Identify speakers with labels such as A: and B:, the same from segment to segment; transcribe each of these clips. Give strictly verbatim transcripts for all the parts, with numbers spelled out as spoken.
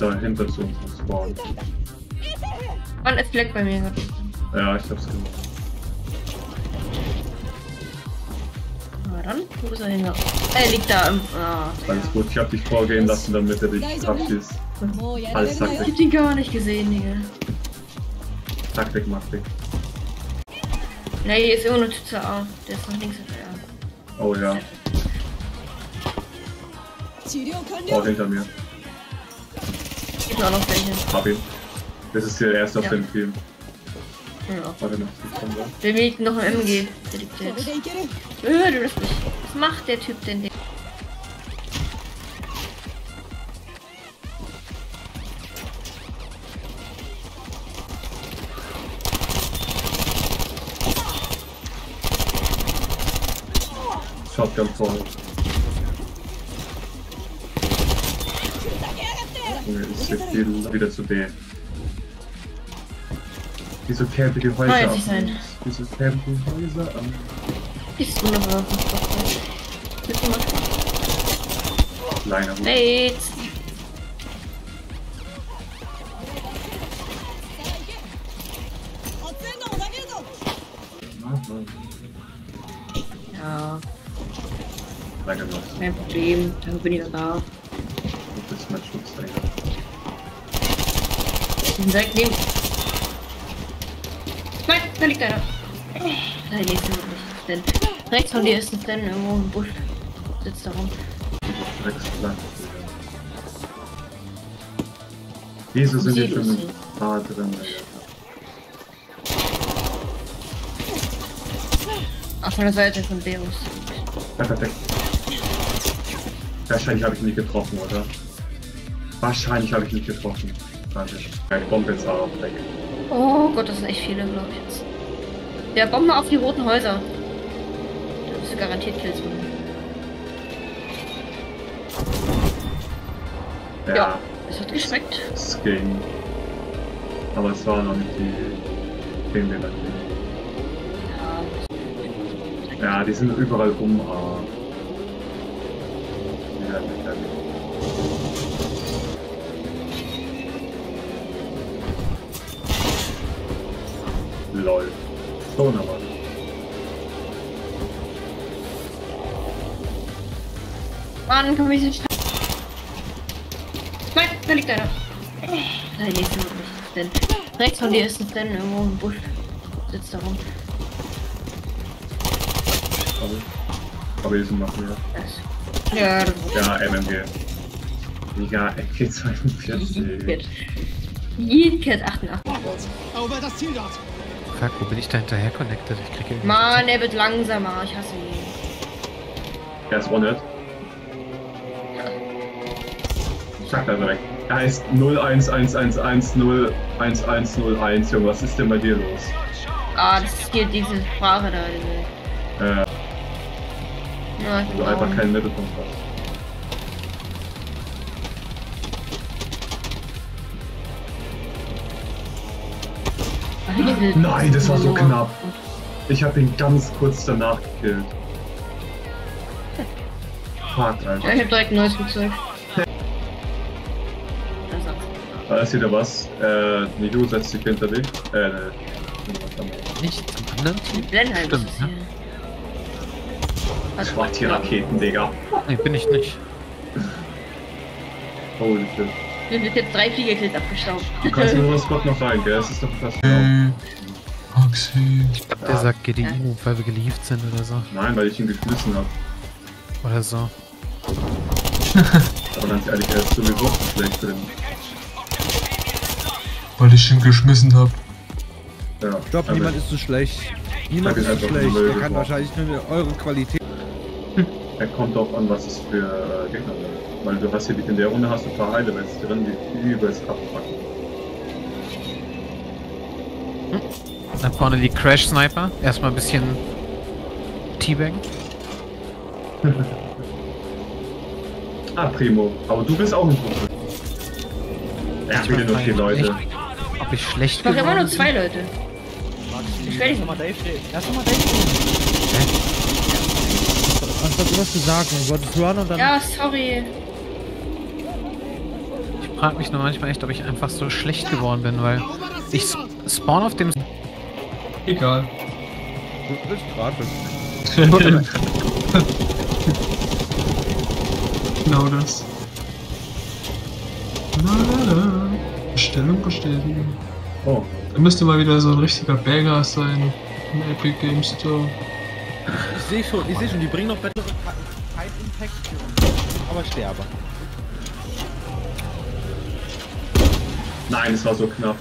A: dahinter zu uns spawnen.
B: Und es leckt bei mir gerade.
A: Ja, ich hab's gemacht.
B: Na dann, wo ist er hin? Er liegt da im... Ah,
A: Alles gut, ich hab dich vorgehen lassen, damit er dich abschießt. Alles
B: ich
A: Taktik.
B: hab den gar nicht gesehen, Digga.
A: Taktik, Maktik.
B: Ne, hier ist irgendwo eine Tüte A. Der ist noch links hinterher.
A: Oh ja. Oh, hinter mir.
B: Gibt auch noch welche.
A: Hab ihn. Das ist der erste auf
B: Ja.
A: dem Team.
B: Ja.
A: Warte noch, ich komm da.
B: Der liegt noch im M G. Der liegt jetzt. Äh, du bist nicht. Was macht der Typ denn?
A: Shotgun voll. Junge, ich sehe viel wieder zu B. Wieso campen die Häuser
B: Nein,
A: ab?
B: nicht sein.
A: Wieso campen die Häuser ab?
B: Ist wunderbar. Willst du mal?
A: Kleiner Hut.
B: Wait. Ja,
A: Lange noch.
B: kein Problem. Dann bin ich ja da.
A: Das ist mein Schutzträger.
B: Ich bin direkt neben. Nein, da liegt einer. Da liegt er nicht. Denn rechts von dir ist ein Fan irgendwo im Busch. Sitzt da rum.
A: Drecksplatz. Wieso sind die schon ein paar drin?
B: Ach, von der Seite von Deus.
A: Ja, perfekt. Wahrscheinlich habe ich nicht getroffen, oder? Wahrscheinlich habe ich nicht getroffen. Warte. Ja, die Bombe jetzt auch weg.
B: Oh Gott, das sind echt viele, glaube ich jetzt. Ja, Bombe auf die roten Häuser. Da bist du garantiert Kills machen.
A: Ja,
B: Ja, es hat geschmeckt.
A: es ging. Aber es war noch nicht die den wir dann
B: Ja,
A: Ja, die sind überall rum. Ah. Ja, lächerlich. Lol. Schon aber.
B: Mann, komm ich nicht. Nein, da liegt einer. Da liegt er nicht. Denn rechts von dir ist ein Fan irgendwo im Busch. Sitzt da rum.
A: Aber, aber diesen machen wir.
B: Das. Ja, das
A: Ja, M M G. Ja, M G zweiundvierzig.
B: Yeet achtundachtzig.
C: Aber das Ziel dort.
D: Fuck, wo bin ich da hinterher connected? Ich krieg irgendwie.
B: Mann, er wird langsamer. Ich hasse ihn.
A: Er ist One-Hit. Zack, also weg. Er heißt null eins eins eins eins null eins eins null eins. Junge, was ist denn bei dir los?
B: Ah, das ist hier diese Sprache da. Diese.
A: Äh,
B: Ja, ich
A: du
B: bin
A: einfach
B: down.
A: keinen Mittelpunkt hast.
B: Diese-
A: Nein, das war so knapp. Ich habe ihn ganz kurz danach gekillt. Fuck,
B: Ja,
A: Alter.
B: ich hab direkt ein neues Flugzeug.
A: Da ist wieder was. Äh, Nidu setzt sich hinter dich. Äh, ne.
D: Nicht zum anderen Team?
B: Blenheim
D: Stimmt,
B: ist es
D: ne?
B: hier. Also,
A: Ich mach die Raketen, Digga.
D: Nee, bin ich nicht.
A: Holy shit.
B: Wir sind jetzt drei Fliegerkills abgestaubt.
A: Du kannst nur das Gott noch rein, gell? Das ist doch fast genau.
C: Äh, Oxy.
D: Ich glaube, der
A: Ja.
D: sagt G D U, weil wir gelieft sind oder so.
A: Nein, weil ich ihn geschmissen hab.
D: Oder so.
A: Aber ganz ehrlich, er ist sowieso zu schlecht drin.
C: Weil ich ihn geschmissen hab.
A: Ja.
E: Stopp,
A: also,
E: niemand ist so schlecht. Niemand
A: Ich
E: ist
A: hab
E: so
A: ihn einfach
E: schlecht.
A: Müll
E: Der kann
A: geworfen.
E: wahrscheinlich nur mit eure Qualität.
A: Er kommt auch an, was es für äh, Gegner sind. Weil du hast hier in der Runde hast du ein paar Heilewests drin, die übelst abpacken.
D: Da vorne die Crash Sniper. Erstmal ein bisschen Teabag.
A: Ah, Primo. Aber du bist auch ein Profi. Ja, wieder nur vier Leute.
D: Ob ich schlecht
B: Ich mach immer nur
D: geworden
B: zwei Leute. Ich werde nicht
E: mal Dave reden. Lass doch mal Dave reden. Anstatt du was gesagt und du wolltest hören und dann.
B: Ja, sorry.
D: bin? Ich frage mich nur manchmal echt, ob ich einfach so schlecht geworden bin, weil ich sp spawn auf dem...
C: Egal.
E: Du bist gratis.
C: Genau das. Na, na, na. Bestellung bestätigen.
A: Oh,
C: Da müsste mal wieder so ein richtiger Banger sein im Epic Games Store.
E: Ich sehe schon, ich sehe schon, die bringen noch bessere Fight Impact für uns. Aber sterbe.
A: nein, es war so knapp.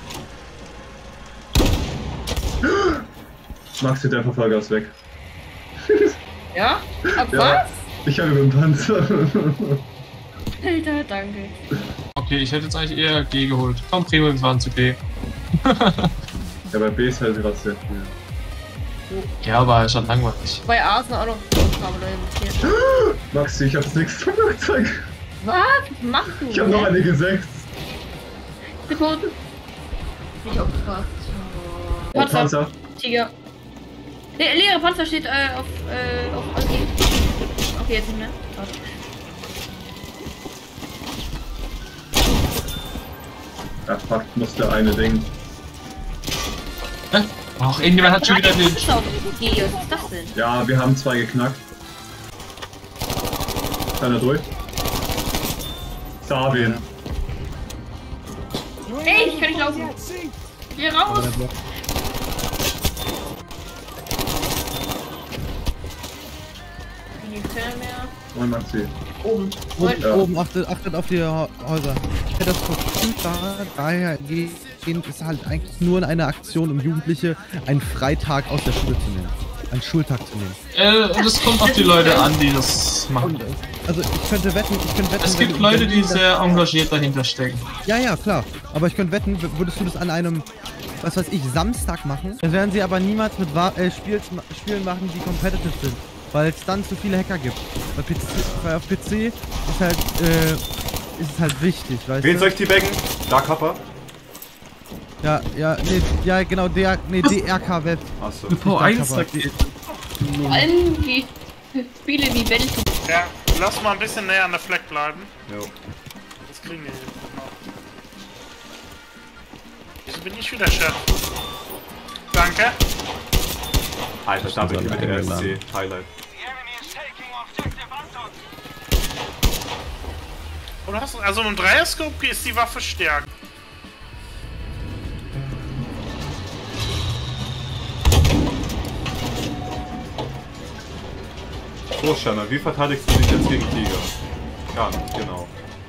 A: Maxi, der Verfolger ist weg.
B: Ja? Ab
A: Ja.
B: was?
A: Ich habe über den Panzer.
B: Alter, danke.
C: Okay, ich hätte jetzt eigentlich eher G geholt. Komm, Primo, wir fahren zu B.
A: Ja, bei B ist halt gerade sehr viel.
C: Ja, aber schon langweilig.
B: Bei A sind auch noch Aufgaben investiert.
A: Maxi, ich hab's nächste Flugzeug.
B: Was? Was machst du?
A: Ich hab noch eine gesetzt.
B: Sekunden. Ich hab gefragt.
A: Oh,
B: Panzer.
A: Panzer.
B: Tiger. Der leere Panzer steht äh, auf, äh, auf A G. Okay, jetzt nicht mehr. Warte.
A: Ja, fuck, musste eine Ding.
C: Hä? Ach, irgendjemand hat schon wieder den...
B: Was ist auf G? Was ist das denn?
A: Ja, wir haben zwei geknackt. Keiner durch. Darwin.
B: Ey, ich kann nicht laufen. Geh raus. Keiner mehr.
A: Moin Maxi.
B: Oben.
E: Oben,
A: Ja.
E: oben achtet, achtet auf die Hä- Häuser. Ja, das verfügbar, daher gehen ist halt eigentlich nur eine Aktion, um Jugendliche einen Freitag aus der Schule zu nehmen. Einen Schultag zu nehmen.
C: Äh, und es kommt auf die Leute an, die das machen.
E: Und, äh, also ich könnte wetten, ich könnte wetten...
C: Es
E: wenn-
C: gibt Leute,
E: wenn-
C: die sehr engagiert dahinter stecken.
E: Ja, ja, klar. Aber ich könnte wetten, w- würdest du das an einem, was weiß ich, Samstag machen, dann werden sie aber niemals mit Wa äh, Spiels Spielen machen, die competitive sind. Weil es dann zu viele Hacker gibt. Bei P C, weil auf P C ist halt, äh, ist es halt wichtig, weißt
F: Wen
E: du?
F: soll ich die baggen? Dark Hopper?
E: Ja, ja, nee, ja, genau, der, nee, D R K Web.
F: Achso.
C: Eine V eins Rakete.
B: Vor allem wie Spiele wie Welt.
G: Ja, lass mal ein bisschen näher an der Fleck bleiben.
F: Jo.
G: Das kriegen wir hin. Wieso bin ich wieder Chef? Danke.
F: Alter, da bin ich mit dem S C. Highlight.
G: Oder hast du, also mit dem Dreierscope ist die Waffe stärker.
F: Großschanner, wie verteidigst du dich jetzt gegen Tiger? Gar nicht, genau.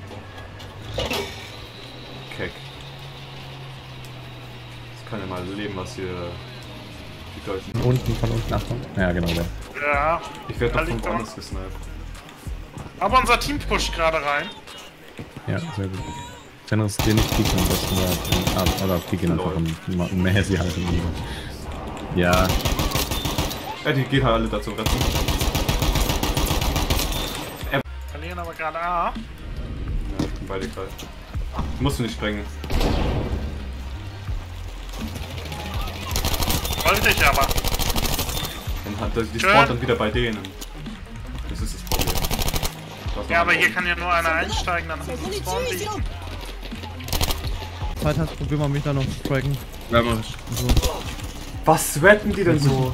F: Keck. Das kann ja mal leben, was hier die Deutschen...
H: Unten, von unten, Achtung. Ja, genau, der.
G: Ja.
F: Ich werde doch
G: Da
F: von
G: liegt er.
F: woanders gesniped.
G: Aber unser Team pusht gerade rein.
H: Ja, sehr gut. Dann riskier nicht Piken am besten da. Ah, oder Piken einfach und ma- mehr sie halt im Ja,
F: Ja, die gehen halt alle dazu retten.
G: Verlieren aber gerade A.
F: Ja, ich bin beide gerade. Musst du nicht sprengen.
G: Wollte ich aber.
F: Dann hat das, die
G: Schön.
F: spawnt dann wieder bei denen. Das ist das Problem. Das
G: Ja, aber hier kann ja nur einer einsteigen, dann ist es Spawn liegen.
E: Zeit hast, probier mal mich da noch zu tracken.
C: Ja, mach ich.
F: Was sweaten die denn so?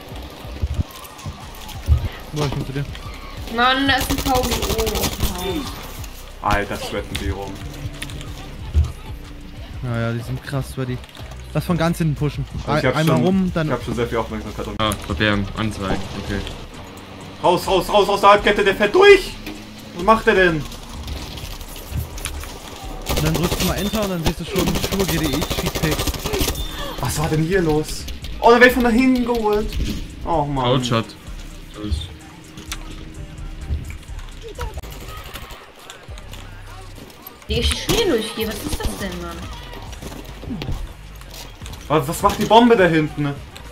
E: Wo, ich bin zu dir.
B: Mann, da ist ein V G O.
F: Alter, sweaten die rum.
E: Ja, ja, die sind krass sweaty. Lass von ganz hinten pushen.
F: Also ich
E: Ein,
F: hab
E: einmal
F: schon,
E: rum, dann...
F: Ich hab schon sehr viel Aufmerksamkeit.
C: Ah, Verbergen, anzeigen, okay.
F: Raus, raus, raus aus der Halbkette, der fährt durch! Was macht er denn?
E: Und dann drückst du mal Enter und dann siehst du schon Schuhe G D E Cheatpick.
F: Was war denn hier los? Oh, da werd ich von da hinten geholt. Oh Mann.
C: Outshot. Das ist
B: Die Spiele durch hier, was ist das denn, Mann?
F: Was, was macht die Bombe da hinten?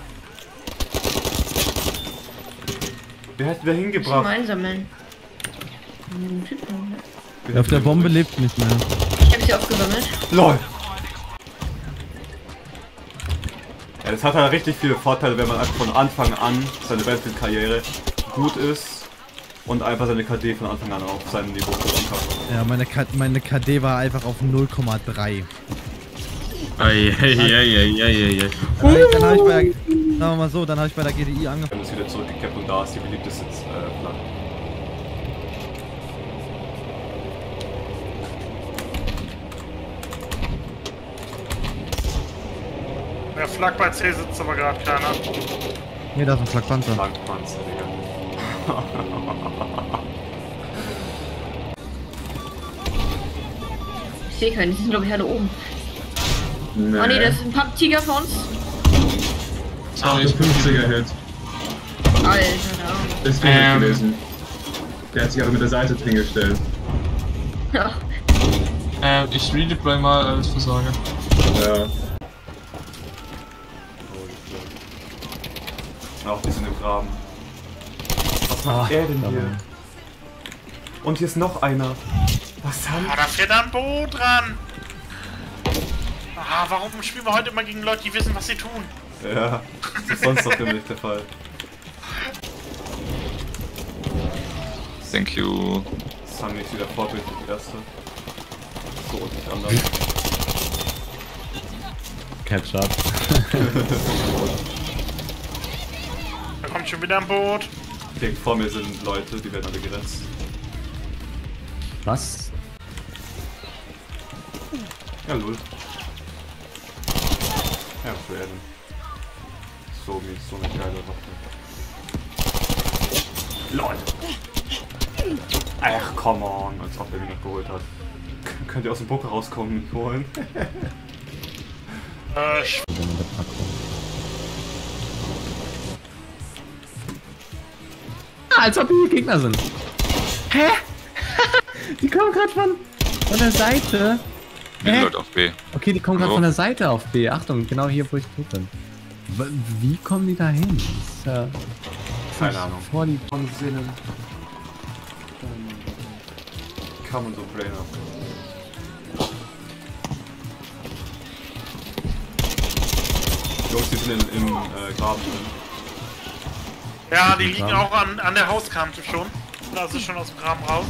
F: Wer hat die da
B: Ich
F: hingebracht?
B: mal einsammeln. Hm, Typen.
E: Auf der Bombe lebt nicht mehr.
B: Ich hab sie aufgesammelt.
F: LOL. Ja, das hat halt richtig viele Vorteile, wenn man einfach von Anfang an seine Battlefield-Karriere gut ist und einfach seine K D von Anfang an auf seinem Niveau pushen kann.
E: Ja, meine, K meine K D war einfach auf null Komma drei.
C: Eieieiei.
E: Dann, dann habe ich bei der, sagen wir mal so, dann habe ich bei der G D I angefangen.
F: Wenn es wieder zurückgekehrt und da ist die beliebteste äh, Flagge.
G: Der Flak bei C sitzt aber gerade keiner.
E: Nee, da ist ein Flakpanzer.
F: Flakpanzer, Digga.
B: Ich sehe keinen, die sind glaube ich alle oben.
A: Nee.
B: Oh ne, das ist ein Papptiger vor uns.
C: Sorry, ich bin
A: fünfziger Hit.
B: Alter, da.
A: Ist viel
C: Ähm.
A: gewesen. Der hat sich aber mit der Seite hingestellt.
B: Ja.
C: Ähm, ich redeploy mal als Versorger.
A: Ja.
F: Auch die sind im Graben. Was macht er denn hier? Und hier ist noch einer. Was haben
G: Ah, da fährt ein Boot dran. Ah, warum spielen wir heute immer gegen Leute, die wissen, was sie tun?
F: Ja, das ist sonst doch immer nicht der Fall.
I: Thank you.
F: Das haben nicht wieder vorbildlich die erste. So und nicht anders.
H: Catch up.
G: Da kommt schon wieder ein Boot.
F: Okay, vor mir sind Leute, die werden alle gerettet.
H: Was?
F: Ja, lol. Ja, was will er denn? So, mir ist so eine geile Waffe. LOL! Ach, come on, als ob er mich noch geholt hat. K könnt ihr aus dem Bunker rauskommen und mich holen?
G: Äh, sch-
H: Ah, als ob hier Gegner sind. Hä? Die kommen gerade von, von der Seite.
I: Wie
H: Hä?
I: Leute auf B.
H: Okay, die kommen gerade
I: Oh.
H: von der Seite auf B. Achtung, genau hier, wo ich tot bin. W wie kommen die da hin? Das ist ja...
F: Keine Ahnung.
H: Vor die...
F: Von Sinnen. Kann man so brainer. Jungs, die sind im, im äh, Graben drin.
G: ja, die liegen auch an, an der Hauskante schon. Da ist es schon aus dem Graben raus.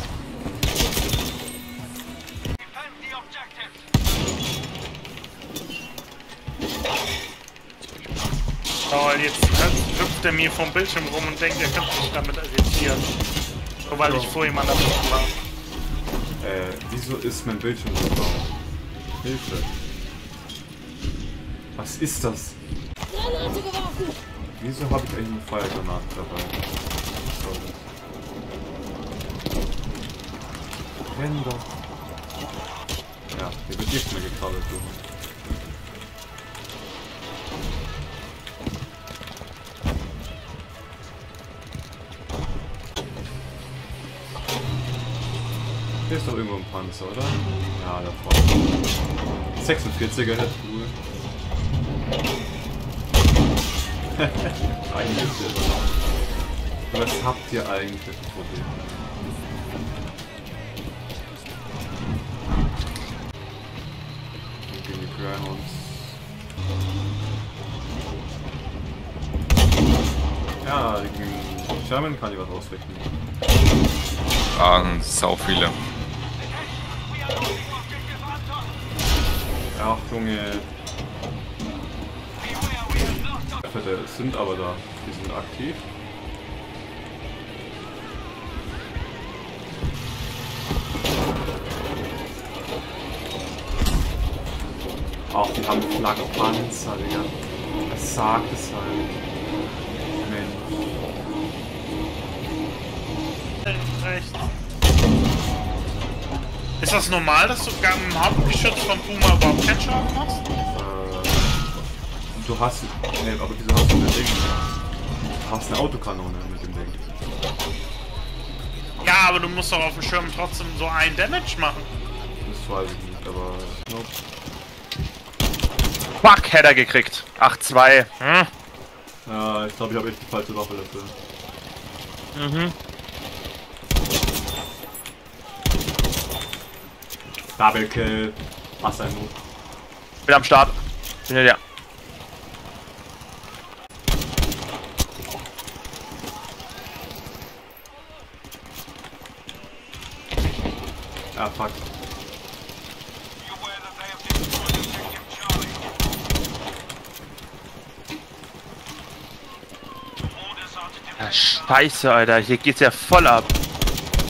G: Oh, jetzt hüpft er mir vom Bildschirm rum und denkt, er könnte sich damit irritieren. Nur weil ich vor jemand anderem war.
F: Äh, wieso ist mein Bildschirm so blau? Hilfe. Was ist das? Wieso habe ich eigentlich eine Feuergranate dabei? Was soll das? Renn doch. Ja, hier wird nichts mehr gekrabbelt, du. Hier ist doch irgendwo ein Panzer, oder? Ja, da vorne. sechsundvierziger Hit, cool. Ein bisschen. Was habt ihr eigentlich für ein Problem? Gegen die Greyhounds. Ja, gegen Sherman kann ich was ausrichten.
I: Ah, sau viele.
F: Ach, Junge. Die sind aber da. Die sind aktiv. Ach, die haben Flagge Panzer, Digga. Das sagt es halt. Mensch.
G: Rechts. Ist das normal, dass du gar im Hauptgeschütz von Puma überhaupt keinen Schaden machst?
F: Äh, du hast. Nee, aber wieso hast du ein Ding? Du hast eine Autokanone mit dem Ding.
G: Ja, aber du musst doch auf dem Schirm trotzdem so einen Damage machen.
F: Das weiß ich nicht, aber. Nope.
J: Fuck, Header gekriegt. acht zwei. Hm?
F: Ja, ich glaube, ich habe echt die falsche Waffe dafür.
J: Mhm.
F: Double Kill. Was ein Move.
J: Bin am Start. Bin hinter dir.
F: Ah, fuck.
J: Ja, scheiße, Alter. Hier geht's ja voll ab.